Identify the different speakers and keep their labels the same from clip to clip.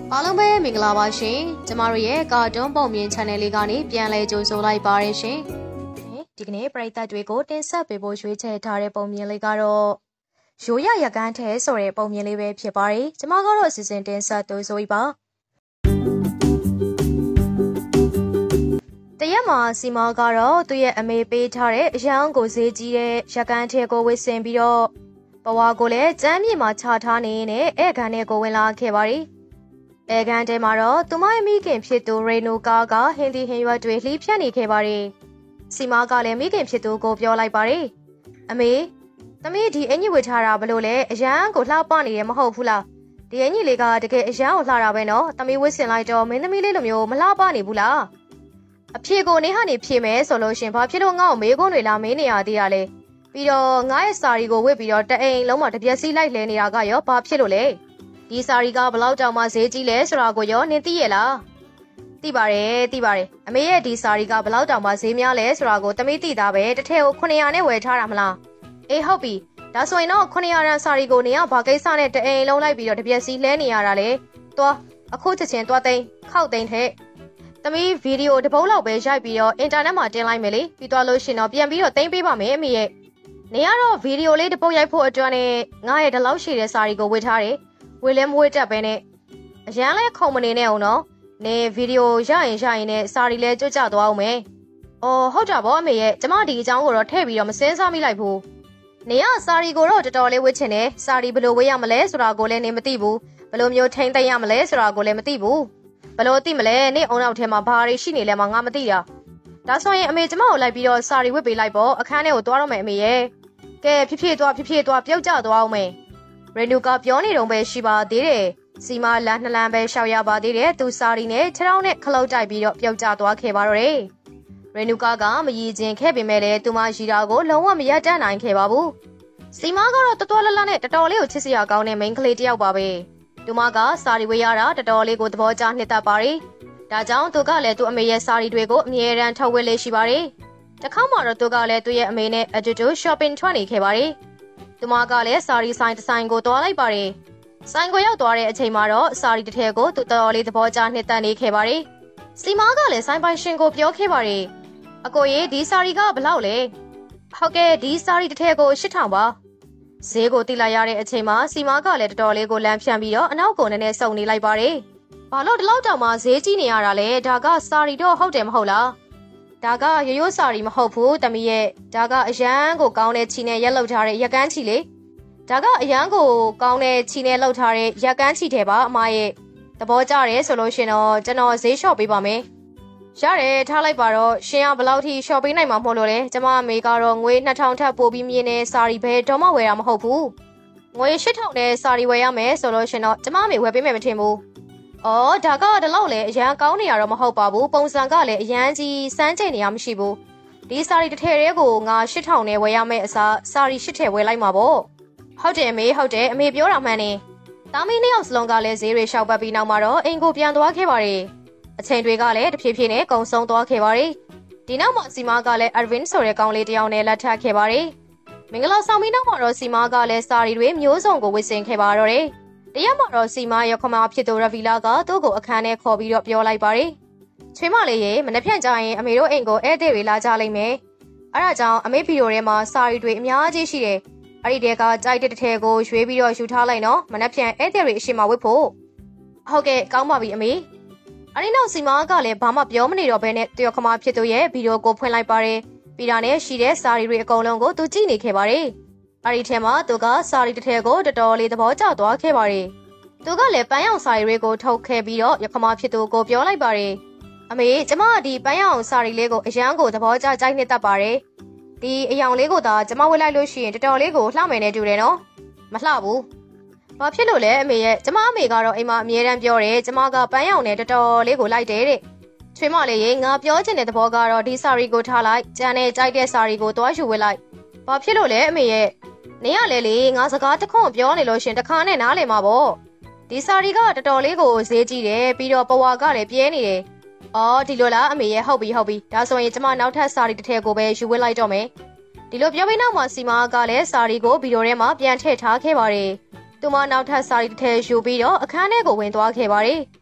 Speaker 1: အားလုံးပဲမင်္ဂလာပါရှင်ကျမတို့ရဲ့ကာတွန်းပုံမြင် channel လေးကနေပြန်လည်ကြိုဆိုလိုက်ပါရရှင်ဒီကနေ့ပရိသတ်တွေကိုတင်ဆက်ပေးဖို့ရွေးချယ်ထားတဲ့ပုံမြင်လေးကတော့ရိုးရရကန်းထဲဆိုတဲ့ပုံမြင်လေးပဲဖြစ်ပါတယ်ကျမကတော့အစီအစဉ်တင်ဆက်သူဆိုပြီးပါတရက်မှာစီမာကတော့သူ့ရဲ့အမေပေးထားတဲ့အရန်ကိုဈေးကြီးတဲ့ရကန်းထဲကိုဝစ်ဆင်ပြီးတော့ဘဝကိုလည်းကျမ်းမြေမှာချထားနေနဲ့အဲ့ခန်းထဲကိုဝင်လာခဲ့ပါတယ်အဲကန်တဲမှာတော့သူမရဲ့မိခင်ဖြစ်သူရေနိုကာကဟင်းဒီဟင်းရွက်တွေလှီးဖြတ်နေခဲ့ပါတယ်။စီမာကလည်းမိခင်ဖြစ်သူကိုပြောလိုက်ပါတယ်။အမေသမီးဒီအင်ကြီးဝေထားတာဘလို့လဲအရန်ကိုလှပနေတယ်မဟုတ်ဘူးလား။ဒီအင်ကြီးလေးကတကယ်အရန်ကိုလှတာပဲနော်။သမီးဝစ်စင်လိုက်တော့မင်းသမီးလေးလိုမျိုးမလှပနေဘူးလား။အဖြေကိုနေဟာနေဖြေမယ်ဆိုလို့ရှင်ဘာဖြစ်လို့ငါ့ကိုမေးခွန်းတွေလာမေးနေရသေးတာလဲ။ပြီးတော့ငါရဲ့စာရီကိုဝစ်ပြီးတော့တအိမ်လုံးမှာတပြက်စီးလိုက်လဲနေတာကရောဘာဖြစ်လို့လဲ။ဒီစာရီကဘလောက်တောင်မှဈေးကြီးလဲဆိုတာကိုရောနင်သိရဲ့လားသိပါတယ်အမေရဲ့ဒီစာရီကဘလောက်တောင်မှဈေးများလဲဆိုတာကိုသမီးသိတာပဲတစ်ထည့်ကို900နဲ့ဝယ်ထားတာမလားအေးဟုတ်ပြီဒါဆိုရင်တော့900ရန်စာရီကိုနေကဘာကိစ္စနဲ့တအိမ်လုံးလိုက်ပြီးတော့တပြက်စီးလဲနေရတာလေသွားအခုချက်ချင်းသွားသိမ်းခောက်သိမ်းထဲသမီးဗီဒီယိုတစ်ပုတ်လောက်ပဲရိုက်ပြီးတော့အင်တာနက်မှာတင်လိုက်မယ်လေပြီးသွားလို့ရှင်တော့ပြန်ပြီးတော့သိမ်းပေးပါမယ်အမေရဲ့နေကတော့ဗီဒီယိုလေးတစ်ပုတ်ရိုက်ဖို့အတွက်နဲ့ငါရဲ့ဒီလောက်ရှိတဲ့စာရီကိုဝယ်ထားတယ်ဝေလဲမွေးတက်ပဲနဲ့အရန်လဲခုံမနေနဲ့အောင်နော်နေဗီဒီယိုရရင်နဲ့စာရီလဲကြွကြသွားအောင်မယ်အော်ဟုတ်တာဗောအမေရဲ့ကျမဒီအကြောင်းကိုတော့ထည့်ပြီးတော့မစင်းစားမိလိုက်ဘူးနေကစာရီကိုတော့တော်တော်လေးဝစ်ချင်တယ်စာရီဘယ်လိုဝေးရမလဲဆိုတာကိုလည်းနေမသိဘူးဘယ်လိုမျိုးထိမ့်သိမ့်ရမလဲဆိုတာကိုလည်းမသိဘူးဘယ်လိုသိမလဲနေအုံနောက်ထဲမှာဘာတွေရှိနေလဲမှငါမသိတာဒါဆိုရင်အမေကျမကိုလိုက်ပြီးတော့စာရီဝစ်ပေးလိုက်ပေါ့အခန်းထဲကိုသွားတော့မယ်အမေရဲ့ကဲဖြည်းသွားပြုတ်ကျသွားအောင်မယ်ရေနူကပြောနေတော့ပဲရှိပါသေးတယ်စီမာလမ်း2လမ်းပဲရှောက်ရပါသေးတယ်သူစာရီနဲ့ခြေထောက်နဲ့ခလုတ်တိုက်ပြီးတော့ပြုတ်ကျသွားခဲ့ပါတော့တယ်ရေနူကမရည်ကျင်ခဲ့ပေမဲ့လည်းသူမရီတာကိုလုံးဝမရတတ်နိုင်ခဲ့ပါဘူးစီမာကတော့တော်တော်လလနဲ့တော်တော်လေးကိုချစ်စရာကောင်းတဲ့မိန်းကလေးတစ်ယောက်ပါပဲသူမကစာရီဝေးရတာတော်တော်လေးကိုသဘောကျနှစ်သက်ပါတယ်ဒါကြောင့်သူကလည်းသူ့အမေရဲ့စာရီတွေကိုအမြဲတမ်းထုတ်ဝေလေးရှိပါတယ်တစ်ခါမှတော့သူကလည်းသူ့ရဲ့အမေနဲ့အတူတူ shopping ထွက်နေခဲ့ပါတယ်သူမကလည်းစာရီဆိုင်တစ်ဆိုင်ကိုတွားလိုက်ပါတယ်။ဆိုင်ကိုရောက်သွားတဲ့အချိန်မှာတော့စာရီတစ်ထည်ကိုသူတော်တော်လေးသဘောကျနှစ်သက်နေခဲ့ပါတယ်။စီမားကလည်းဆိုင်ပိုင်ရှင်ကိုပြောခဲ့ပါတယ်။အကိုရေဒီစာရီကဘလောက်လဲ။ဟုတ်ကဲ့ဒီစာရီတစ်ထည်ကို8000ပါ။ဈေးကိုတိလိုက်ရတဲ့အချိန်မှာစီမားကလည်းတော်တော်လေးကိုလမ်းဖြန့်ပြီးတော့အနောက်ကိုနည်းနည်းစုံနေလိုက်ပါတယ်။ဘာလို့ဒီလောက်တောင်မှဈေးကြီးနေရတာလဲ။ဒါကစာရီတော့ဟုတ်တယ်မဟုတ်လား။ဒါကရိုးစာရီမဟုတ်ဘူးတမီးရဲ့ဒါကအရန်ကိုကောင်းတဲ့ချီနဲ့ရက်လောက်ထားတဲ့ရက်ကန်းချီလေဒါကအရန်ကိုကောင်းတဲ့ချီနဲ့လောက်ထားတဲ့ရက်ကန်းချီတယ်ပါအမရဲ့သဘောကျတယ်ဆိုလို့ရှင်တော့ကျွန်တော်ဈေးလျှော့ပေးပါမယ်ရတယ်ထားလိုက်ပါတော့ရှင်ကဘယ်လောက်ထိလျှော့ပေးနိုင်မှာမဟုတ်လို့လဲကျမအမေကတော့ငွေ2000ထပ်ပို့ပြီးမြင်နေစာရီပဲတော့မဝယ်တာမဟုတ်ဘူးငွေ8000နဲ့စာရီဝယ်ရမယ်ဆိုလို့ရှင်တော့ကျမအမေဝယ်ပေးမယ်မထင်ဘူးအော်ဒါကဒီလောက်လေအရန်ကောင်းနေရတော့မဟုတ်ပါဘူးပုံစံကလည်းအရန်ကြီးစမ်းကြိတ်နေရမရှိဘူးဒီစာရီတစ်ထည်တည်းကိုငါ8000နဲ့ဝယ်ရမယ့်အစားစာရီ8ထည်ဝယ်လိုက်မှာပေါ့ဟုတ်တယ်အမေပြောတာမှန်နေတာမီးနှစ်ယောက်စလုံးကလည်းဈေးတွေရှောက်ပတ်ပြီးနောက်မှာတော့အိမ်ကိုပြန်သွားခဲ့ပါတယ်အချိန်တွေကလည်းတဖြည်းဖြည်းနဲ့ကုံဆုံးသွားခဲ့ပါတယ်ဒီနောက်မှာစီမားကလည်းအဗင်ဆိုတဲ့ကောင်လေးတစ်ယောက်နဲ့လက်ထပ်ခဲ့ပါတယ်မင်္ဂလာဆောင်ပြီးနောက်မှာတော့စီမားကလည်းစာရီတွေမျိုးစုံကိုဝစ်ဆင်ခဲ့ပါတော့တယ်တရက်မှာတော့စီမားရခမဖြစ်သူရဗီလာကသူ့ကိုအခန်းထဲခေါ်ပြီးတော့ပြောလိုက်ပါတယ်ချွေးမလေးရေမနှက်ဖြန့်ကြရင်အမေတို့အိမ်ကိုဧည့်သည်တွေလာကြလိမ့်မယ်အဲဒါကြောင့်အမေဗီဒီယိုထဲမှာစာရီတွေအများကြီးရှိတယ်အဲ့ဒီတဲကကြိုက်တဲ့တစ်ထည်ကိုရွေးပြီးတော့ယူထားလိုက်နော်မနှက်ဖြန့်ဧည့်သည်တွေအရှိမဝစ်ဖို့ဟုတ်ကဲ့ကောင်းပါပြီအမေအဲ့ဒီနောက်စီမားကလည်းဘာမှပြောမနေတော့ဘဲနဲ့တရခမဖြစ်သူရဲ့ဗီဒီယိုကိုဖွင့်လိုက်ပါတယ်ပြီးတာနဲ့ရှိတဲ့စာရီတွေအကုန်လုံးကိုသူကြည့်နေခဲ့ပါတယ်အဲ့ဒီထဲမှာသူကစာရီတစ်ထည်ကိုတော်တော်လေးသဘောကျသွားခဲ့ပါတယ်သူကလည်းပန်းရောင်စာရီတွေကိုထုတ်ခဲ့ပြီးတော့ရခမဖြစ်သူကိုပြောလိုက်ပါတယ်အမေကျမဒီပန်းရောင်စာရီလေးကိုအရန်ကိုသဘောကျကြိုက်နှစ်သက်ပါတယ်ဒီအယောင်လေးကိုသာကျမဝယ်လိုက်လို့ရှိရင်တော်တော်လေးကိုလှမယ်နဲ့တူတယ်နော်မလှဘူးဘာဖြစ်လို့လဲအမေရဲ့ကျမအမေကတော့အိမ်မှာအမြဲတမ်းပြောတယ်ကျမကပန်းရောင်နဲ့တော်တော်လေးကိုလိုက်တယ်တဲ့ချွေးမလေးရေငါပြောချင်တဲ့သဘောကတော့ဒီစာရီကိုထားလိုက်ကျန်တဲ့ကြိုက်တဲ့စာရီကိုတွားယူဝယ်လိုက်ဘာဖြစ်လို့လဲအမေရဲ့နေရလေလေငါစကားတခွန်းပြောနေလို့ရှင်တခါနဲ့နားလည်မှာပေါ့ဒီစာရီကတော်တော်လေးကိုဈေးကြီးတယ်ပြီးတော့ပဝါကလည်းပြဲနေတယ်အော်ဒီလိုလားအမေရဲ့ဟုတ်ပြီဒါဆိုရင်ကျမနောက်ထပ်စာရီတစ်ထည်ကိုပဲယူဝယ်လိုက်တော့မယ်ဒီလိုပြောပြီးနောက်မှာစီမားကလည်းစာရီကိုဗီဒီယိုထဲမှာပြန်ထည့်ထားခဲ့ပါတယ်သူမနောက်ထပ်စာရီတစ်ထည်ယူပြီးတော့အခန်းထဲကိုဝင်သွားခဲ့ပါတယ်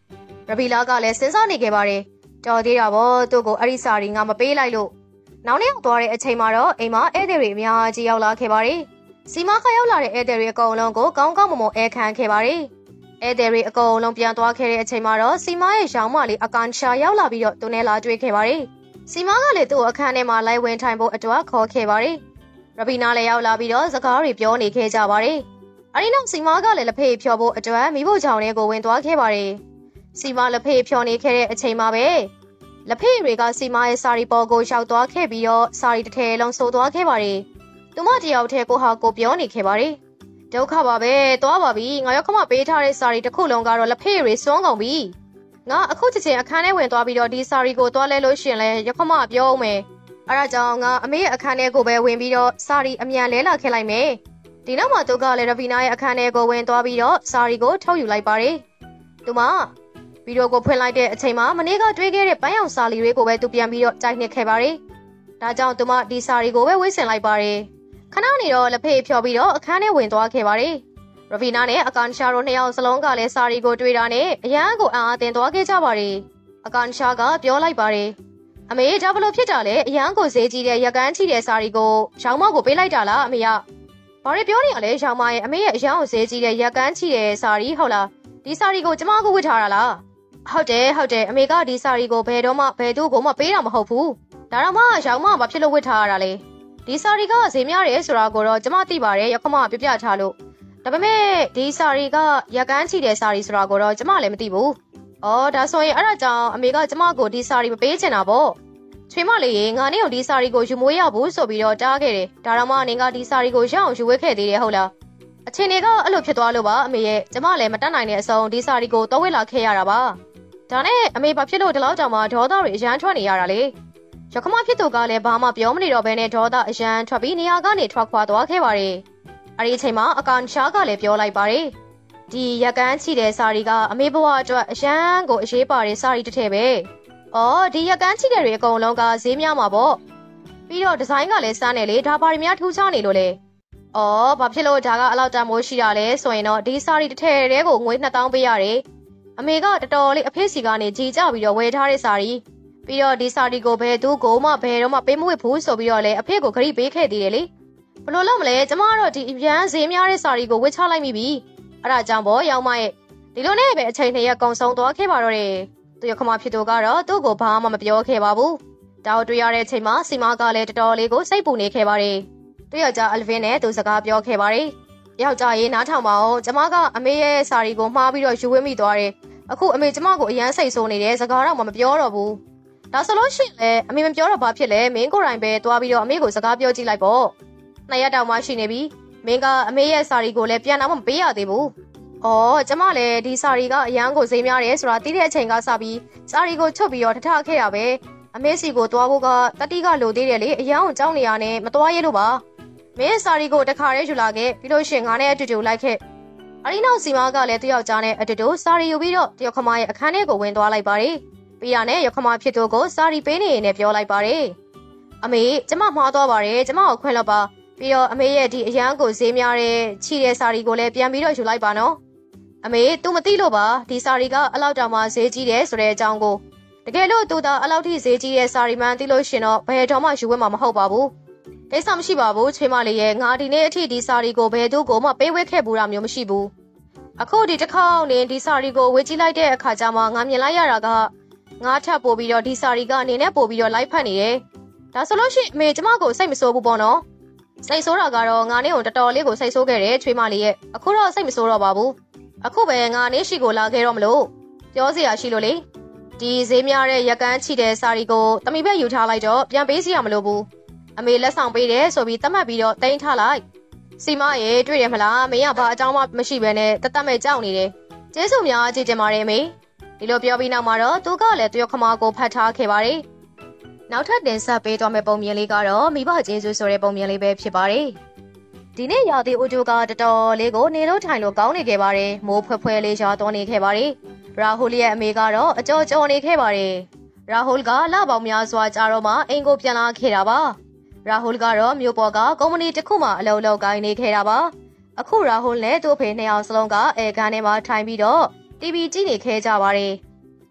Speaker 1: ရဗီလာကလည်းစဉ်းစားနေခဲ့ပါတယ်တော်သေးတာပေါ့သူ့ကိုအဲ့ဒီစာရီငါမပေးလိုက်လို့နောက်နေ့ရောက်သွားတဲ့အချိန်မှာတော့အိမ်မှာဧည့်သည်တွေအများကြီးရောက်လာခဲ့ပါတယ်စီမာခရောက်လာတဲ့ဧည့်သည်တွေအကုန်လုံးကိုကောင်းကောင်းမွန်မွန်အဲခံခဲ့ပါတယ်ဧည့်သည်တွေအကုန်လုံးပြန်သွားခဲ့တဲ့အချိန်မှာတော့စီမာရဲ့ရောင်မလေးအကန်ရှာရောက်လာပြီးတော့သူနဲ့လာတွေ့ခဲ့ပါတယ်စီမာကလည်းသူ့အခန်းထဲမှာလိုက်ဝင်ထိုင်ဖို့အတွက်ခေါ်ခဲ့ပါတယ်ရဗီနာလည်းရောက်လာပြီးတော့စကားတွေပြောနေခဲ့ကြပါတယ်အဲ့ဒီနောက်စီမာကလည်းလက်ဖေးဖြော်ဖို့အတွက်မိဖို့ချောင်းထဲကိုဝင်သွားခဲ့ပါတယ်စီမာလက်ဖေးဖြော်နေခဲ့တဲ့အချိန်မှာပဲလက်ဖေးတွေကစီမာရဲ့စာရီပေါ်ကိုရောက်သွားခဲ့ပြီးတော့စာရီတစ်ထည်လုံးဆိုသွားခဲ့ပါတယ်သူမတယောက်တည်းကိုဟာကိုပြောနေခဲ့ပါတယ်ဒုက္ခပါပဲသွားပါပြီငါရောက်ခမပေးထားတဲ့စာရီတစ်ခုလုံးကတော့လက်ဖေးတွေစွန်းကုန်ပြီငါအခုချက်ချင်းအခန်းထဲဝင်သွားပြီးတော့ဒီစာရီကိုသွားလဲလို့ရှင်လဲရောက်ခမပြောအောင်မယ်အဲ့ဒါကြောင့်ငါအမေရဲ့အခန်းထဲကိုပဲဝင်ပြီးတော့စာရီအမြန်လဲလာခဲ့လိုက်မယ်ဒီနောက်မှာသူကလည်းရဗီနာရဲ့အခန်းထဲကိုဝင်သွားပြီးတော့စာရီကိုထုတ်ယူလိုက်ပါတယ်သူမဗီဒီယိုကိုဖွင့်လိုက်တဲ့အချိန်မှာမနေ့ကတွေ့ခဲ့တဲ့ပန်းရောင်စာလီတွေကိုပဲသူပြန်ပြီးတော့ကြိုက်နှစ်ခဲ့ပါတယ်ဒါကြောင့်သူမဒီစာရီကိုပဲဝေ့ဆင်လိုက်ပါတယ်ခဏနေတော့လက်ဖေးဖြော်ပြီးတော့အခန်းထဲဝင်သွားခဲ့ပါတယ်ရဗီနာနဲ့အကန်ရှာတို့နှစ်ယောက်စလုံးကလည်းစာရီကိုတွေ့တာနဲ့အရန်ကိုအံ့အားသင်သွားခဲ့ကြပါတယ်အကန်ရှာကပြောလိုက်ပါတယ်အမေဒါဘလို့ဖြစ်တာလဲအရန်ကိုဈေးကြီးတဲ့ရကန်းချီတဲ့စာရီကိုရောင်မကိုပေးလိုက်တာလားအမေကဘာတွေပြောနေရလဲရောင်မရဲ့အမေရဲ့အရန်ကိုဈေးကြီးတဲ့ရကန်းချီတဲ့စာရီဟုတ်လားဒီစာရီကိုကျမကိုဝတ်ထားတာလားဟုတ်တယ်အမေကဒီစာရီကိုဘယ်တော့မှဘယ်သူ့ကိုမှပေးတာမဟုတ်ဘူးဒါတော့မှရောင်မဘာဖြစ်လို့ဝတ်ထားရတာလဲဒီစာရီကဈေးများတယ်ဆိုတာကိုတော့ကျမသိပါတယ်ရခမပြပြထားလို့ဒါပေမဲ့ဒီစာရီကရကန်းချီတဲ့စာရီဆိုတာကိုတော့ကျမလည်းမသိဘူးအော်ဒါဆိုရင်အဲ့ဒါကြောင့်အမေကကျမကိုဒီစာရီမပေးချင်တာပေါ့ချွေမလေးရေငါနဲ့ဒီစာရီကိုယူမွေးရဘူးဆိုပြီးတော့တားခဲ့တယ်ဒါတော့မှနင်ကဒီစာရီကိုရအောင်ယူဝဲခဲ့သေးတယ်ဟုတ်လားအချင်းတွေကအဲ့လိုဖြစ်သွားလို့ပါအမေရဲ့ကျမလည်းမတတ်နိုင်တဲ့အဆုံးဒီစာရီကိုတော့ဝဲလာခဲ့ရတာပါဒါနဲ့အမေဘာဖြစ်လို့ဒီလောက်တောင်မှဒေါသတွေအရန်ထွက်နေရတာလဲရခမဖြစ်သူကလည်းဘာမှပြောမနေတော့ဘဲနဲ့ဒေါသအရန်ထွက်ပြီးနေရာကနေထွက်ခွာသွားခဲ့ပါတယ်အဲ့ဒီအချိန်မှာအကန်ရှားကလည်းပြောလိုက်ပါတယ်ဒီရကန်းချီတဲ့စာရီကအမေဘဝအတွက်အရန်ကိုအရေးပါတဲ့စာရီတစ်ထည်ပဲအော်ဒီရကန်းချီတဲ့တွေအကုန်လုံးကဈေးများမှာပေါ့ပြီးတော့ဒီဇိုင်းကလည်းစမ်းနေလေဒါပါရီများထူးခြားနေလို့လေအော်ဘာဖြစ်လို့ဒါကအလောက်တန်မိုးရှိတာလဲဆိုရင်တော့ဒီစာရီတစ်ထည်တည်းကိုငွေ2000ပေးရတယ်အမေကတော်တော်လေးအဖေစီကနေကြီးကြပြီးတော့ဝယ်ထားတဲ့စာရီပြီးတော့ဒီစာရီကိုဘယ်သူကိုမှဘယ်တော့မှပေးမဝတ်ဘူးဆိုပြီးတော့လေအဖေကိုဂရိပေးခဲ့သေးတယ်လေဘလို့လို့မလဲကျမတို့ဒီရန်ဈေးများတဲ့စာရီကိုဝတ်ချလိုက်မိပြီအဲ့ဒါကြောင့်ပေါ့ရောင်မရဲ့ဒီလိုနဲ့ပဲအချိန်2ရက်ကုန်ဆုံးသွားခဲ့ပါတော့တယ်သူရခမဖြစ်သူကတော့သူ့ကိုဘာမှမပြောခဲ့ပါဘူးဒါကိုတွေ့ရတဲ့အချိန်မှာစီမာကလည်းတော်တော်လေးကိုစိတ်ပူနေခဲ့ပါတယ်သူယောက်ျားအလ်ဗင်နဲ့သူစကားပြောခဲ့ပါတယ်ယောက်ျားရေးနားထောင်ပါအောင်ကျမကအမေရဲ့စာရီကိုမှားပြီးတော့ယူဝဲမိသွားတယ်အခုအမေကျမကိုအရန်စိတ်ဆိုးနေတယ်စကားတော့မပြောတော့ဘူးဒါဆိုလို့ရှိရင်လည်းအမေမပြောတော့ဘာဖြစ်လဲမင်းကိုယ်တိုင်ပဲသွားပြီးတော့အမေကိုစကားပြောကြည့်လိုက်ပေါ့2ရက်တောင်မှရှိနေပြီမင်းကအမေရဲ့စာရီကိုလည်းပြန်တော့မပေးရသေးဘူးအော်ကျမလည်းဒီစာရီကအရန်ကိုဈေးများတယ်ဆိုတာသိတဲ့အချိန်ကစပြီးစာရီကိုချုပ်ပြီးတော့ထထခဲ့တာပဲအမေစီကိုသွားဖို့ကတတိကလိုသေးတယ်လေအရန်ကိုကြောက်နေရနဲ့မသွားရဲလို့ပါမင်းစာရီကိုတခါတည်းယူလာခဲ့ပြီးလို့ရှိရင်ငါနဲ့အတူတူလိုက်ခဲ့အရီနောက်စီမာကလည်းတယောက်ကြားနဲ့အတူတူစာရီယူပြီးတော့တယောက်ခမရဲ့အခန်းထဲကိုဝင်သွားလိုက်ပါတယ်ပြီးရနဲ့ရောက်ခမဖြစ်သူကိုစာရီပေးနေနဲ့ပြောလိုက်ပါတယ်အမေကျမမှားသွားပါတယ်ကျမကိုခွင့်လို့ပါပြီးတော့အမေရဲ့ဒီအရန်ကိုဈေးများတဲ့ချီတဲ့စာရီကိုလည်းပြန်ပြီးတော့ယူလိုက်ပါနော်အမေ तू မသိလို့ပါဒီစာရီကအလောက်တောင်မှဈေးကြီးတယ်ဆိုတဲ့အကြောင်းကိုတကယ်လို့ तू သာအလောက်ထိဈေးကြီးတဲ့စာရီမှန်သိလို့ရှင်တော့ဘယ်တော့မှယူဝဲမှာမဟုတ်ပါဘူးကိစ္စမရှိပါဘူးချွေးမလေးရဲ့ငါဒီနေ့အထိဒီစာရီကိုဘယ်သူကိုမှပေးဝဲခဲ့ဘူးတာမျိုးမရှိဘူးအခုဒီတစ်ခေါက်နေဒီစာရီကိုဝေကြည့်လိုက်တဲ့အခါကျမှငါမြင်လိုက်ရတာကငါထပ်ပို့ပြီးတော့ဒီစာရီကအနေနဲ့ပို့ပြီးတော့လိုက်ဖက်နေတယ်ဒါဆိုလို့ရှိရင်အမေကျမကိုစိတ်မဆိုးဘူးပေါ့နော်စိတ်ဆိုးတာကတော့ငါနဲ့ကိုတော်တော်လေးကိုစိတ်ဆိုးခဲ့တယ်ချွေးမလေးရဲ့အခုတော့စိတ်မဆိုးတော့ပါဘူးအခုပဲငါနေရှိကိုလာခဲ့တော့မလို့ပြောစရာရှိလို့လေဒီဈေးများတဲ့ရကန်းချီတဲ့စာရီကိုတမီဘက်ယူထားလိုက်တော့ပြန်ပေးစီရမလို့ဘူးအမေလက်ဆောင်ပေးတယ်ဆိုပြီးတတ်မှတ်ပြီးတော့တိန်းထားလိုက်စီမရေတွေ့ရမလားမင်းကဘာအကြောင်းမှမရှိဘဲနဲ့တတ်မဲ့ကြောက်နေတယ်ကျေးဇူးများကြည်တင်ပါတယ်အမေဒီလိုပြောပြီးနောက်မှာတော့သူကလည်းတယောက်ခမကိုဖတ်ထားခဲ့ပါတယ်နောက်ထပ်တင်ဆက်ပေးသွားမယ့်ပုံမြင်လေးကတော့မိဘကျေးဇူးဆိုတဲ့ပုံမြင်လေးပဲဖြစ်ပါတယ်ဒီနေ့ရာသီဥတုကတော်တော်လေးကိုနေလို့ထိုင်လို့ကောင်းနေခဲ့ပါတယ်မိုးဖွဲဖွဲလေးရွာသွန်းနေခဲ့ပါတယ်ရာဟူလ်ရဲ့အမေကတော့အကြော်ကြော်နေခဲ့ပါတယ်ရာဟူလ်ကလပေါင်းများစွာကြာတော့မှအိမ်ကိုပြန်လာခဲ့တာပါရာဟူလ်ကတော့မြို့ပေါ်ကကုမ္ပဏီတစ်ခုမှအလုပ်လုပ်ကိုင်းနေခဲ့တာပါအခုရာဟူလ်နဲ့သူ့ဖေနှစ်ယောက်စလုံးကအဲခန်းထဲမှာထိုင်ပြီးတော့ TV ကြည့်နေခဲ့ကြပါတယ်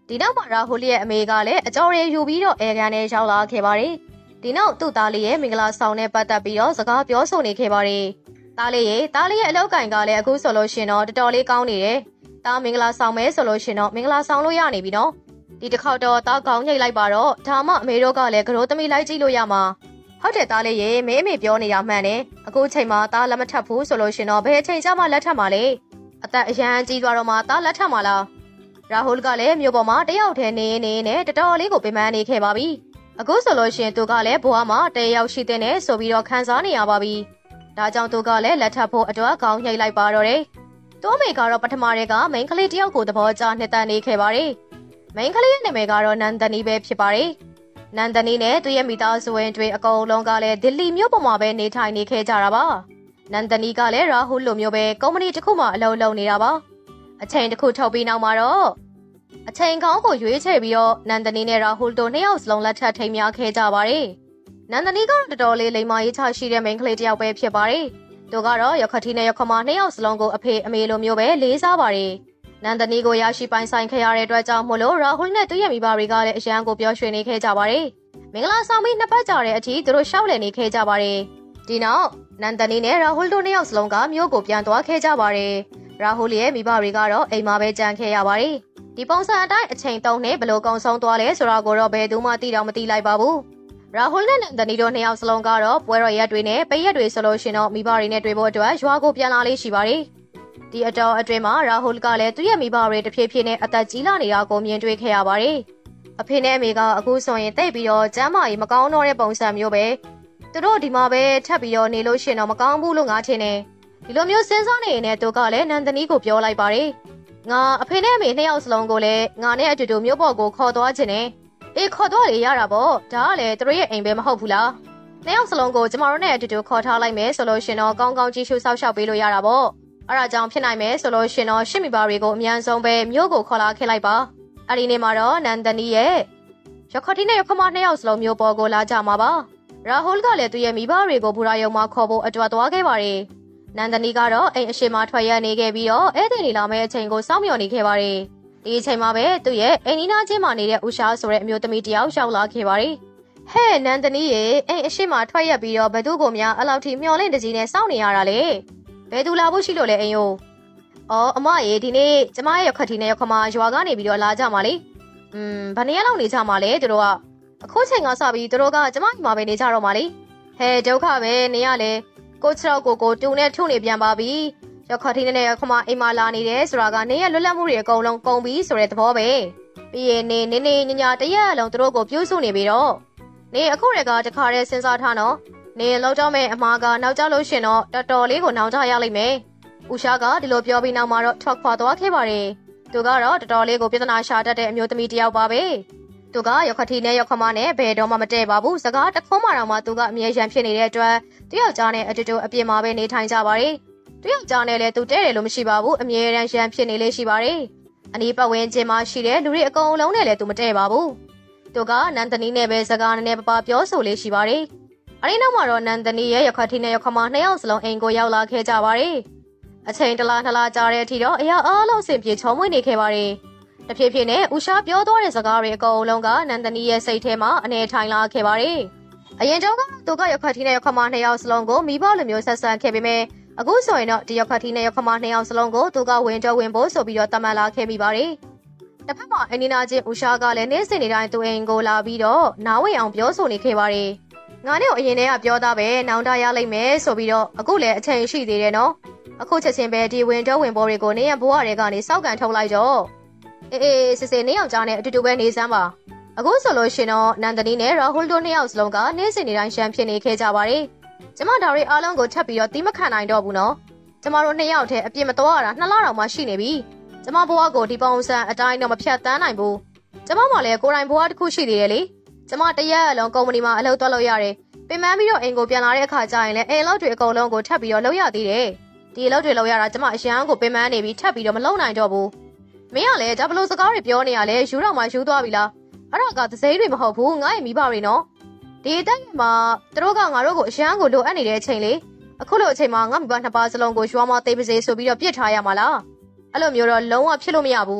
Speaker 1: ဒီနောက်မှာရာဟူလ်ရဲ့အမေကလည်းအကြော်ရီယူပြီးတော့အဲကန်နဲ့ရောက်လာခဲ့ပါတယ်ဒီနောက်သူ့သားလေးရဲ့မင်္ဂလာဆောင်နဲ့ပတ်သက်ပြီးတော့စကားပြောဆိုနေခဲ့ပါတယ်သားလေးရဲ့အလောက်ကင်ကလည်းအခုဆိုလို့ရှင်တော့တော်တော်လေးကောင်းနေတယ်သားမင်္ဂလာဆောင်မဲဆိုလို့ရှင်တော့မင်္ဂလာဆောင်လို့ရနေပြီနော်ဒီတစ်ခေါက်တော့သားကောင်းညိတ်လိုက်ပါတော့ဒါမှအမေတို့ကလည်းကရိုးသမီးလိုက်ကြည့်လို့ရမှာဟုတ်တယ်သားလေးရေမင်းအမေပြောနေရမှန်တယ်အခုချိန်မှာသားလက်မထပ်ဘူးဆိုလို့ရှင်တော့ဘယ်အချိန်ကျမှလက်ထပ်မှာလဲအသက်အရန်ကြီးသွားတော့မှသားလက်ထပ်မှာလားရာဟူလ်ကလည်းမြို့ပေါ်မှာတယောက်တည်းနေနဲ့တော်တော်လေးကိုပင်ပန်းနေခဲ့ပါပြီအခုဆိုလို့ရှင်သူကလည်းဘွားမှာတယောက်ရှိတဲ့နဲ့ဆိုပြီးတော့ခံစားနေရပါပြီဒါကြောင့်သူကလည်းလက်ထပ်ဖို့အတွက်ကောင်းညှိလိုက်ပါတော့တယ်သူ့အမေကတော့ပထမတည်းကမိန်းကလေးတယောက်ကိုသဘောကျနှစ်သက်နေခဲ့ပါတယ်မိန်းကလေးရဲ့နာမည်ကတော့နန္ဒနီပဲဖြစ်ပါတယ်နန္ဒနီနဲ့သူ့ရဲ့မိသားစုဝင်တွေအကုန်လုံးကလည်းဒီလီမြို့ပေါ်မှာပဲနေထိုင်နေခဲ့ကြတာပါနန္ဒနီကလည်းရာဟူလ်လိုမျိုးပဲကုမ္ပဏီတစ်ခုမှအလုပ်လုပ်နေတာပါအချိန်တစ်ခုထုတ်ပြီးနောက်မှာတော့အချိန်ကောင်းကိုရွေးချယ်ပြီးတော့နန္ဒနီနဲ့ရာဟူလ်တို့နှစ်ယောက်စလုံးလက်ထပ်ထိမ်းမြားခဲ့ကြပါတယ်နန္ဒနီကတော့တော်တော်လေးလိမ္မာရေးချရှိတဲ့မိန်းကလေးတစ်ယောက်ပဲဖြစ်ပါတယ်သူကတော့ရခတိနဲ့ရခမနှစ်ယောက်စလုံးကိုအဖေအမေလိုမျိုးပဲလေးစားပါတယ်နန္ဒနီကိုရရှိပိုင်ဆိုင်ခဲ့ရတဲ့အတွက်ကြောင့်မို့လို့ရာဟူလ်နဲ့သူ့ရဲ့မိဘတွေကလည်းအရန်ကိုပျော်ရွှင်နေခဲ့ကြပါတယ်မင်္ဂလာဆောင်ပြီးနှစ်ပတ်ကြာတဲ့အထိသူတို့ရှောက်လည်နေခဲ့ကြပါတယ်ဒီနောက်နန္ဒနီနဲ့ရာဟူလ်တို့နှစ်ယောက်စလုံးကမြို့ကိုပြန်သွားခဲ့ကြပါတယ်ရာဟူလ်ရဲ့မိဘတွေကတော့အိမ်မှာပဲကြံခဲ့ရပါတယ်ဒီပုံစံအတိုင်းအချိန်3နှစ်ဘလို့ကုံဆုံးသွားလဲဆိုတာကိုတော့ဘယ်သူမှသိတော့မသိလိုက်ပါဘူးရာဟူလ်နဲ့နန္ဒနီတို့နှစ်ယောက်စလုံးကတော့ပွဲတော်ရက်တွေနဲ့ပိတ်ရက်တွေဆိုလို့ရှင်တော့မိဘတွေနဲ့တွေ့ဖို့အတွက်ရွာကိုပြန်လာလေးရှိပါတယ်ဒီအတော်အတွင်းမှာရာဟူလ်ကလည်းသူ့ရဲ့မိဘတွေတဖြည်းဖြည်းနဲ့အသက်ကြီးလာနေတာကိုမြင်တွေ့ခဲ့ရပါတယ်အဖေနဲ့အမေကအခုဆိုရင်တိတ်ပြီးတော့ကျမ်းမာရေးမကောင်းတော့တဲ့ပုံစံမျိုးပဲသူတို့ဒီမှာပဲထပ်ပြီးတော့နေလို့ရှင်တော့မကောင်းဘူးလို့ငါထင်တယ်ဒီလိုမျိုးစဉ်းစားနေရင်သူကလည်းနန္ဒနီကိုပြောလိုက်ပါတယ်ငါအဖေနဲ့အမေနှစ်ယောက်စလုံးကိုလည်းငါနဲ့အတူတူမြို့ပေါ်ကိုခေါ်သွားခြင်းနဲ့အေးခေါ်သွားလေရတာပေါ့ဒါကလည်းသူတို့ရဲ့အိမ်ပဲမဟုတ်ဘူးလားနှစ်ယောက်စလုံးကိုကျမတို့နဲ့အတူတူခေါ်ထားလိုက်မယ်ဆိုလို့ရှင်တော့ကောင်းကောင်းကြည့်ရှုစောင့်ရှောက်ပေးလို့ရတာပေါ့အဲ့ဒါကြောင့်ဖြစ်နိုင်မယ်ဆိုလို့ရှင်တော့ရှစ်မိဘတွေကိုအမြန်ဆုံးပဲမြို့ကိုခေါ်လာခဲ့လိုက်ပါအဲ့ဒီနေ့မှာတော့နန္ဒနီရဲ့ရခတိနဲ့ရခမနှစ်ယောက်စလုံးမြို့ပေါ်ကိုလာကြမှာပါရာဟူလ်ကလည်းသူ့ရဲ့မိဘတွေကိုဘူရာယုံမှာခေါ်ဖို့အတွက်သွားခဲ့ပါတယ်နန္ဒနီကတော့အိမ်အရှိမထွက်ရနေခဲ့ပြီးတော့ဧည့်သည်တွေလာမယ့်အချိန်ကိုစောင့်မျှော်နေခဲ့ပါတယ်ဒီအချိန်မှာပဲသူ့ရဲ့အိမ်နီးနားချင်းမှာနေတဲ့ဦးရှားဆိုတဲ့အမျိုးသမီးတယောက်ရောက်လာခဲ့ပါတယ်ဟဲ့နန္ဒနီရဲ့အိမ်အရှိမထွက်ရပြီးတော့ဘသူကိုများအလောက်ထိမျှော်လင့်တကြီးနဲ့စောင့်နေရတာလေဘယ်သူလာဖို့ရှိလို့လဲအိမ်ယိုအော်အမရေဒီနေ့ကျမရဲ့ရခတိနဲ့ရခမရွာကနေပြီးတော့လာကြမှာလေဘယ်နေရာလောက်နေကြမှာလဲသူတို့ကအခုချိန်ကစပြီးသူတို့ကကျမဒီမှာပဲနေကြတော့မှာလေဟဲ့ဒုက္ခပဲနေရလေကိုချောက်ကိုတူနဲ့ထုံနေပြန်ပါပြီရခတိနဲ့ရခမအိမ်မှာလာနေတယ်ဆိုတာကနေရလွတ်လပ်မှုတွေအကုန်လုံးကုန်ပြီဆိုတဲ့သဘောပဲပြီးရင်နေညတရက်လုံးသူတို့ကိုပြုစုနေပြီတော့နေအခုတည်းကတခါတည်းစဉ်းစားထားနော်နေလောက်တော့မဲ့အမားကနောက်ကျလို့ရှင်တော့တော်တော်လေးကိုနှောင်ချရလိမ့်မယ်ဦးရှားကဒီလိုပြောပြီးနောက်မှာတော့ထွက်ခွာသွားခဲ့ပါတယ်သူကတော့တော်တော်လေးကိုပြဿနာရှာတတ်တဲ့အမျိုးသမီးတစ်ယောက်ပါပဲသူကရခတိနဲ့ရခမနဲ့ဘယ်တော့မှမတည့်ပါဘူးစကားတခွန်းမှတော့မှသူကအမြဲရန်ဖြစ်နေတဲ့အတွက်သူယောက်ျားနဲ့အတူတူအပြင်မှာပဲနေထိုင်ကြပါတယ်သူယောက်ျားနဲ့လည်းသူတဲ့တယ်လို့မရှိပါဘူးအမြဲတမ်းရန်ဖြစ်နေလေးရှိပါတယ်အနီးပတ်ဝန်းကျင်မှာရှိတဲ့လူတွေအကုန်လုံးနဲ့လည်းသူမတည့်ပါဘူးသူကနန္ဒနီနဲ့ပဲစကားနဲ့ပပပြောဆိုလေးရှိပါတယ်အဲဒီနောက်မှာတော့နန္ဒနီရဲ့ရခတိနဲ့ရခမနှစ်ယောက်စလုံးအိမ်ကိုရောက်လာခဲ့ကြပါတယ်အချိန်တလားကြာတဲ့အထိတော့အရာအားလုံးစင်ပြေချုံမွေးနေခဲ့ပါတယ်တဖြည်းဖြည်းနဲ့ဦးရှားပြောသွားတဲ့စကားတွေအကုန်လုံးကနန္ဒနီရဲ့စိတ်ထဲမှာအနေထိုင်လာခဲ့ပါတယ်အရင်တော့ကသူကရခတိနဲ့ရခမနှစ်ယောက်စလုံးကိုမိဘလိုမျိုးဆက်ဆံခဲ့ပေမဲ့အခုဆိုရင်တော့ဒီရခတိနဲ့ရခမနှစ်ယောက်စလုံးကိုသူကဝင်ဖို့ဆိုပြီးတော့တမန်လာခဲ့မိပါတယ်တစ်ဖက်မှာအနီနာချင်းဦးရှားကလည်းနေ့စဉ်နေ့တိုင်းသူအိမ်ကိုလာပြီးတော့နားဝင်အောင်ပြောဆိုနေခဲ့ပါတယ်ငါနဲ့အရင်တည်းကပြောသားပဲနောင်တရလိမ့်မယ်ဆိုပြီးတော့အခုလည်းအချိန်ရှိသေးတယ်နော်အခုချက်ချင်းပဲဒီဝင်ပေါ်တွေကိုနေရဘွားတွေကနေစောက်ကန်ထုတ်လိုက်တော့အေးစစ်နေအောင်ကြားနဲ့အတူတူပဲနေစမ်းပါအခုဆိုလို့ရှင်တော့နန္ဒနီနဲ့ရာဟူလ်တို့နှစ်ယောက်စလုံးကနေ့စဉ်နေ့တိုင်းရှမ်းဖြစ်နေခဲ့ကြပါတယ်ကျမဒါတွေအားလုံးကိုထပ်ပြီးတော့တီးမခံနိုင်တော့ဘူးနော်ကျမတို့နှစ်ယောက်တည်းအပြစ်မတော်ရတာ2လတောင်မှရှိနေပြီကျမဘွားကိုဒီပုံစံအတိုင်းတော့မဖြတ်တန်းနိုင်ဘူးကျမမှလည်းကိုယ်တိုင်ဘွားတစ်ခုရှိသေးတယ်လေကျမတရက်အလုံးကုမ္ပဏီမှာအလုပ်သွားလုပ်ရတယ်ပင်ပန်းပြီးတော့အိမ်ကိုပြန်လာတဲ့အခါကျရင်လည်းအိမ်လောက်တွေအကုန်လုံးကိုထပ်ပြီးတော့လုပ်ရသေးတယ်ဒီအလုပ်တွေလုပ်ရတာကျမအရန်ကိုပင်ပန်းနေပြီးထပ်ပြီးတော့မလုပ်နိုင်တော့ဘူးမင်းကလည်းဒါဘလို့စကားတွေပြောနေရလဲယူတော့မှယူသွားပြီလားအဲ့ဒါကသစိမ်းတွေမဟုတ်ဘူးငါ့ရဲ့မိဘတွေနော်ဒီအတိုင်းမှာသူတို့ကငါတို့ကိုအရန်ကိုလိုအပ်နေတဲ့အချိန်လေအခုလိုအချိန်မှာငါမိဘနှစ်ပါးစလုံးကိုရွာမသေးပါစေဆိုပြီးတော့ပြစ်ထားရမှာလားအဲ့လိုမျိုးတော့လုံးဝဖြစ်လို့မရဘူး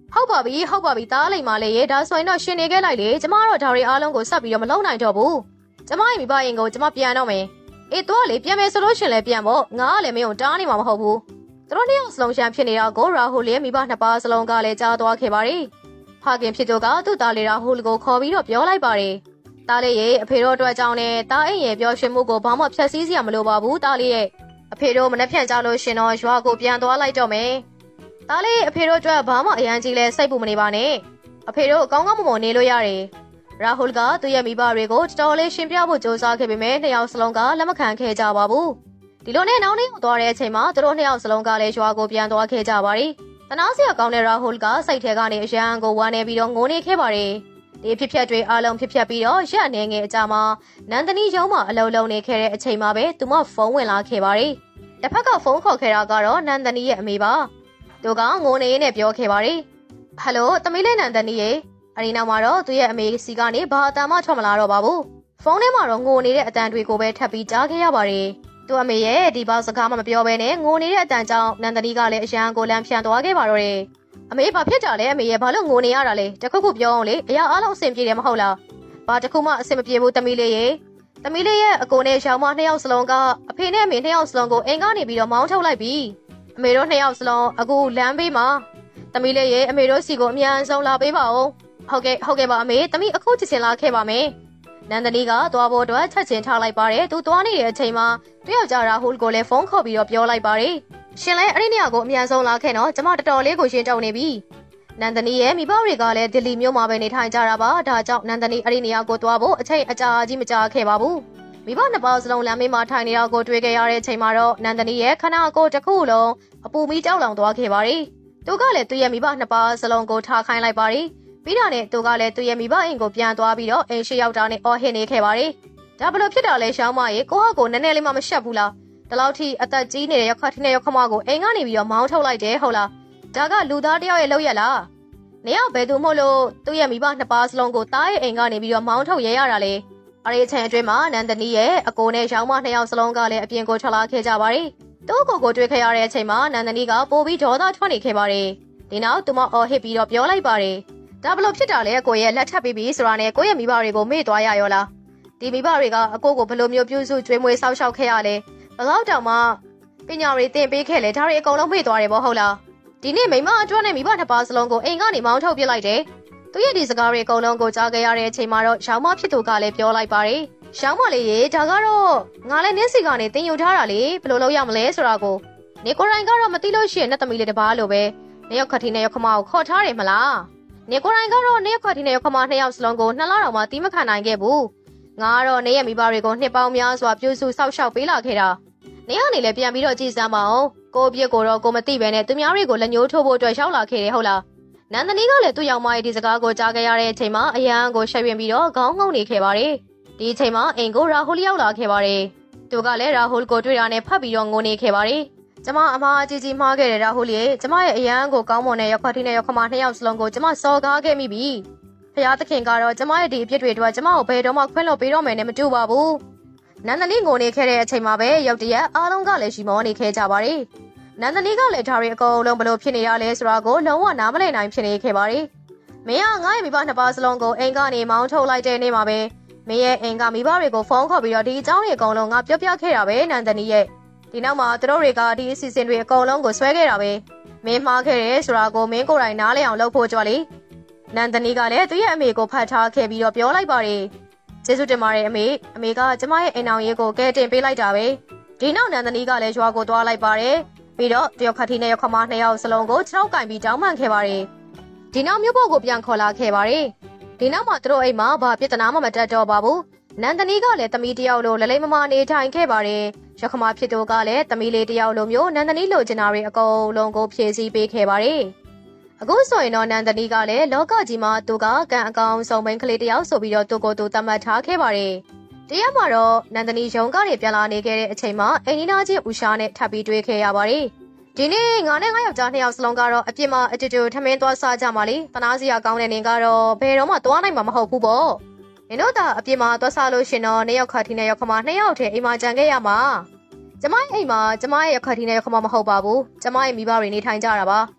Speaker 1: ဟုတ်ပါပြီတားလိုက်မှလေဒါဆိုရင်တော့ရှင်နေခဲ့လိုက်လေကျမတို့ဒါတွေအားလုံးကိုစပ်ပြီးတော့မလုံးနိုင်တော့ဘူးကျမရဲ့မိဘရင်ကိုကျမပြန်တော့မယ်အေးတော့လေပြန်မယ်ဆိုလို့ရှင်လည်းပြန်ပေါ့ငါကလည်းမင်းကိုတားနေမှာမဟုတ်ဘူးသူတို့နှစ်ယောက်စလုံးရှမ်းဖြစ်နေတာကိုရာဟူလရဲ့မိဘနှစ်ပါးစလုံးကလည်းကြားသွားခဲ့ပါတယ်ဖခင်ဖြစ်သူကသူ့သားလေးရာဟူလကိုခေါ်ပြီးတော့ပြောလိုက်ပါတယ်တားလေးရဲ့အဖေတို့အတွက်ကြောင့်နဲ့တားအိမ်ရဲ့ပြောရှင်မှုကိုဘာမှဖျက်ဆီးစရာမလိုပါဘူးတားလေးရဲ့အဖေတို့မနှက်ဖြန့်ကြလို့ရှင်တော့ရွာကိုပြန်သွားလိုက်တော့မယ်တားလေးအဖေတို့အတွက်ဘာမှအရန်ကြီးလဲစိတ်ပူမနေပါနဲ့အဖေတို့ကောင်းကောင်းမွန်မွန်နေလို့ရတယ်ရာဟူလကသူ့ရဲ့မိဘတွေကိုတော်တော်လေးရှင်းပြဖို့ကြိုးစားခဲ့ပေမဲ့နှစ်ယောက်စလုံးကလက်မခံခဲ့ကြပါဘူးဒီလိုနဲ့နောက်နေ့သွားတဲ့အချိန်မှာသူတို့နှစ်ယောက်စလုံးကလည်းရွာကိုပြန်သွားခဲ့ကြပါတယ်တနာစရာကောင်းတဲ့ရာဟူလကစိတ်ထဲကနေအရန်ကိုဝမ်းနေပြီးတော့ငိုနေခဲ့ပါတယ်ဒီဖြစ်ဖြတ်တွေအားလုံးဖြစ်ဖြတ်ပြီးတော့ရက်နေငယ်အကြာမှာနန္ဒနီရုံးမှာအလုံးလုံးနေခဲ့တဲ့အချိန်မှာပဲသူမဖုန်းဝင်လာခဲ့ပါတယ်တစ်ဖက်ကဖုန်းခေါ်ခဲ့တာကတော့နန္ဒနီရဲ့အမေပါသူကငိုနေရင်းနဲ့ပြောခဲ့ပါတယ်ဟယ်လိုသမီးလေးနန္ဒနီရေအဒီနောက်မှာတော့သူ့ရဲ့အမေစီကနေဘာအတန်မှထွက်မလာတော့ပါဘူးဖုန်းထဲမှာတော့ငိုနေတဲ့အတန်တွေကိုပဲထပ်ပြီးကြားခဲ့ရပါတယ်သူ့အမေရဲ့ဒီဘာစကားမှမပြောဘဲနဲ့ငိုနေတဲ့အတန်ကြောင့်နန္ဒနီကလည်းအရန်ကိုလန့်ဖြန့်သွားခဲ့ပါတော့တယ်အမေဘာဖြစ်ကြလဲအမေရဲ့ဘာလို့ငိုနေရတာလဲတခုခုပြောအောင်လေအရာအားလုံးအဆင်ပြေတယ်မဟုတ်လားဘာတခုမှအဆင်မပြေဘူးသမီးလေးရဲ့အကိုနဲ့ရောင်မနှစ်ယောက်စလုံးကအဖေနဲ့အမေနှစ်ယောက်စလုံးကိုအိမ်ကနေပြီးတော့မောင်းထုတ်လိုက်ပြီအမေတို့နှစ်ယောက်စလုံးအခုလမ်းဘေးမှာသမီးလေးရဲ့အမေတို့စီကိုအမြန်ဆုံးလာပေးပါဦးဟုတ်ကဲ့ပါအမေသမီးအခုချက်ချင်းလာခဲ့ပါမယ်နန္ဒနီကသွားဖို့အတွက်ချက်ချင်းထားလိုက်ပါတယ်သူသွားနေတဲ့အချိန်မှာတယောက်ကြရာဟူလ်ကိုလည်းဖုန်းခေါ်ပြီးတော့ပြောလိုက်ပါတယ်ရှင်လည်းအဲ့ဒီနေရာကိုအမြန်ဆုံးလာခဲ့နော်ကျမတော်တော်လေးကိုရှင်းတောင်းနေပြီနန္ဒနီရဲ့မိဘတွေကလည်းဒီလီမြို့မှာပဲနေထိုင်ကြတာပါဒါကြောင့်နန္ဒနီအဲ့ဒီနေရာကိုသွားဖို့အချိန်အကြာကြီးမကြာခဲ့ပါဘူးမိဘနှစ်ပါးစလုံးလမ်းမေးမှာထိုင်နေတာကိုတွေ့ခဲ့ရတဲ့အချိန်မှာတော့နန္ဒနီရဲ့ခနာကိုတစ်ခုလုံးအပူမီကြောက်လောင်သွားခဲ့ပါတယ်သူကလည်းသူ့ရဲ့မိဘနှစ်ပါးစလုံးကိုထားခိုင်းလိုက်ပါတယ်ပြီးတာနဲ့သူကလည်းသူ့ရဲ့မိဘအိမ်ကိုပြန်သွားပြီးတော့အိမ်ရှိရောက်တာနဲ့အော်ဟစ်နေခဲ့ပါတယ်ဒါဘလို့ဖြစ်တာလဲရှောင်းမရေကိုဟာကိုနည်းနည်းလေးမှမရှက်ဘူးလားဒီလောက်ထိအသက်ကြီးနေတဲ့ရောက်ခတ်ထင်းတဲ့ရောက်ခမကိုအိမ်ကနေပြီးတော့မောင်းထုတ်လိုက်တယ်ဟုတ်လားဒါကလူသားတယောက်ရဲ့လုပ်ရလားနေရဘယ်သူမို့လို့သူ့ရဲ့မိဘနှစ်ပါးစလုံးကိုတားရဲ့အိမ်ကနေပြီးတော့မောင်းထုတ်ရဲရတာလဲအဲ့ဒီအချိန်အတွင်းမှာနန္ဒနီရဲ့အကိုနဲ့ရောင်မနှစ်ယောက်စလုံးကလည်းအပြင်ကိုထွက်လာခဲ့ကြပါတယ်သူ့ကိုတွေ့ခဲ့ရတဲ့အချိန်မှာနန္ဒနီကပိုပြီးဒေါသထွက်နေခဲ့ပါတယ်ဒီနောက်သူမအော်ဟစ်ပြီးတော့ပြောလိုက်ပါတယ်ဒါဘလို့ဖြစ်တာလဲကိုရဲ့လက်ထပ်ပြီးပြီဆိုတာနဲ့ကိုရဲ့မိဘတွေကိုမေ့သွားရရောလားဒီမိဘတွေကအကိုကိုဘလို့မျိုးပြုစုကျွေးမွေးဆောက်ရှောက်ခဲ့ရလဲဘလောက်တောင်မှပညာတွေသင်ပေးခဲ့လဲဒါတွေအကုန်လုံးမေ့သွားတယ်ပေါ့ဟုတ်လားဒီနေ့မိမအတွက်နဲ့မိဘနှစ်ပါးစလုံးကိုအိမ်ကနေမောင်းထုတ်ပစ်လိုက်တယ်သူရဲ့ဒီစကားတွေအကုန်လုံးကိုကြားခဲ့ရတဲ့အချိန်မှာတော့ရောင်မဖြစ်သူကလည်းပြောလိုက်ပါတယ်ရောင်မလေးရေဒါကတော့ငါလည်းနင်းစီကနေတင်ယူထားတာလေဘလို့လုပ်ရမလဲဆိုတာကိုနေကိုရိုင်းကတော့မသိလို့ရှိရင်နဲ့သမီးလေးတစ်ပါးလိုပဲနေရောက်ခတ်ထီနဲ့ရောက်ခမကိုခေါ်ထားတယ်မလားနေကိုရိုင်းကတော့နေရောက်ခတ်ထီနဲ့ရောက်ခမနှစ်ယောက်စလုံးကို2လတောင်မှတီးမခံနိုင်ခဲ့ဘူးငါကတော့နေရဲ့မိဘတွေကိုနှစ်ပေါင်းများစွာပြုစုဆောက်ရှောက်ပေးလာခဲ့တာနေကနေလည်းပြန်ပြီးတော့ကြည်စမ်းပါအောင်ကိုပြစ်ကိုတော့ကိုမသိပဲနဲ့သူများတွေကိုလက်ညှိုးထိုးဖို့အတွက်ရောက်လာခဲ့တယ်ဟုတ်လားနန္ဒနီကလည်းသူ့ယောက်မရဲ့ဒီစကားကိုကြားခဲ့ရတဲ့အချိန်မှာအရန်ကိုရှက်ရင်ပြီးတော့ခေါင်းငုံနေခဲ့ပါတယ်ဒီအချိန်မှာအိမ်ကိုရာဟူလ်ရောက်လာခဲ့ပါတယ်သူကလည်းရာဟူလ်ကိုတွေ့တာနဲ့ဖတ်ပြီးတော့ငိုနေခဲ့ပါတယ်ကျမအမားကြီးမှားခဲ့တယ်ရာဟူလ်ရေကျမရဲ့အရန်ကိုကောင်းမွန်တဲ့ရောက်ခတ်ထီနဲ့ရောက်ခမနှစ်ယောက်စလုံးကိုကျမစော်ကားခဲ့မိပြီဖျားသခင်ကတော့ကျမရဲ့ဒီအပြစ်တွေအတွက်ကျမကိုဘယ်တော့မှခွင့်လွှတ်ပေးတော့မယ်နဲ့မတူပါဘူးနန္ဒနီငိုနေခဲ့တဲ့အချိန်မှာပဲရုတ်တရက်အားလုံးကလည်းရှိမောနေခဲ့ကြပါတယ်နန္ဒနီကလည်းဒါတွေအကုန်လုံးဘလို့ဖြစ်နေရလဲဆိုတာကိုလုံးဝနားမလည်နိုင်ဖြစ်နေခဲ့ပါတယ်မင်းကငါ့ရဲ့မိဘနှစ်ပါးစလုံးကိုအိမ်ကနေမောင်းထုတ်လိုက်တဲ့နေ့မှာပဲမင်းရဲ့အိမ်ကမိဘတွေကိုဖုန်းခေါ်ပြီးတော့ဒီအကြောင်းတွေအကုန်လုံးငါပြောပြခဲ့တာပဲနန္ဒနီရဲ့ဒီနောက်မှာသူတို့တွေကဒီအစီအစဉ်တွေအကုန်လုံးကိုဆွဲခဲ့တာပဲမင်းမှားခဲ့တယ်ဆိုတာကိုမင်းကိုယ်တိုင်နားလည်အောင်လုပ်ဖို့ကြွလေနန္ဒနီကလည်းသူ့ရဲ့အမေကိုဖတ်ထားခဲ့ပြီးတော့ပြောလိုက်ပါတယ်ကျေးဇူးတင်ပါတယ်အမေကကျမရဲ့အိမ်အောင်ရေးကိုကဲတင်ပေးလိုက်တာပဲဒီနောက်နန္ဒနီကလည်းရွာကိုသွားလိုက်ပါတယ်ပြီးတော့တယောက်ခတ်ထီနဲ့ရောက်ခမနှစ်ယောက်စလုံးကိုခြေထောက်ကင်ပြီးတောင်းပန်ခဲ့ပါတယ်ဒီနောက်မြို့ပေါ်ကိုပြန်ခေါ်လာခဲ့ပါတယ်ဒီနောက်မှာသူတို့အိမ်မှာဘာပြဿနာမှမတက်တော့ပါဘူးနန္ဒနီကလည်းသမီးတယောက်လိုလလိမမနေထိုင်ခဲ့ပါတယ်ရောက်ခမဖြစ်သူကလည်းသမီးလေးတယောက်လိုမျိုးနန္ဒနီလိုချင်တာတွေအကုန်လုံးကိုဖြည့်ဆည်းပေးခဲ့ပါတယ်အခုဆိုရင်တော့နန္ဒနီကလည်းလောကကြီးမှာသူကကံအကောင်ဆုံးမိန်းကလေးတယောက်ဆိုပြီးတော့သူကိုယ်သူသတ်မှတ်ထားခဲ့ပါတယ်တရားမှာတော့နန္ဒနီရုံကနေပြန်လာနေခဲ့တဲ့အချိန်မှာအိမ်နီးနားချင်းဦးရှားနဲ့ထပ်ပြီးတွေ့ခဲ့ရပါတယ်ဒီနေ့ငါနဲ့ငါယောက်ျားနှစ်ယောက်စလုံးကတော့အပြစ်မှာအတူတူထမင်းသွားစားကြမှာလေတနာစရာကောင်းတဲ့နင်ကတော့ဘယ်တော့မှသွားနိုင်မှာမဟုတ်ဘူးပေါ့နင်တို့သာအပြစ်မှာသွားစားလို့ရှင်တော့နှစ်ယောက်ခတ်ထီနဲ့ရောက်ခမနှစ်ယောက်တည်းအိမ်မှာကြံခဲ့ရမှာကျမရဲ့အိမ်မှာကျမရဲ့ရောက်ခတ်ထီနဲ့ရောက်ခမမဟုတ်ပါဘူးကျမရဲ့မိဘတွေနေထိုင်ကြတာပါ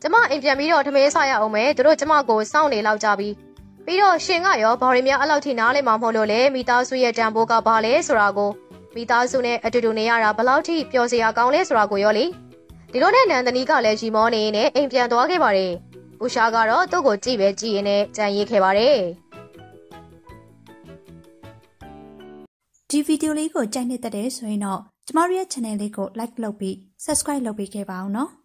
Speaker 1: ကျမအိမ်ပြန်ပြီးတော့ထမင်းစားရအောင်မယ်သူတို့ကျမကိုစောင့်နေလောက်ကြပြီပြီးတော့ရှင်ကရောဘာတွေများအဲ့လောက်ထိနားလဲမှာမဟုတ်လို့လေမိသားစုရဲ့တန်ဖိုးကဘာလဲဆိုတာကိုမိသားစုနဲ့အတူတူနေရတာဘယ်လောက်ထိပျော်စရာကောင်းလဲဆိုတာကိုရောလေဒီလိုနဲ့နန္ဒနီကလည်းရီမောနေနဲ့အိမ်ပြန်သွားခဲ့ပါတယ်ဥရှာကတော့သူ့ကိုကြည့်ပဲကြည့်ရင်းနဲ့ကြံရည်ခဲ့ပါတယ်
Speaker 2: ဒီဗီဒီယိုလေးကိုကြိုက်နေတဲ့ဆိုရင်တော့ကျမတို့ရဲ့ channel လေးကို like လုပ်ပြီး subscribe လုပ်ပေးခဲ့ပါအောင်နော်